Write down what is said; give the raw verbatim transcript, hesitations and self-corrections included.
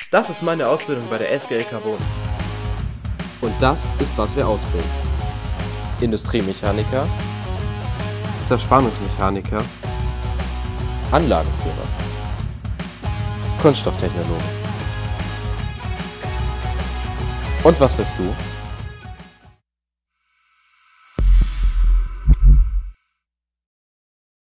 Das ist meine Ausbildung bei der S G L Carbon. Und das ist, was wir ausbilden. Industriemechaniker, Zerspannungsmechaniker, Anlagenführer, Kunststofftechnologen. Und was wirst du?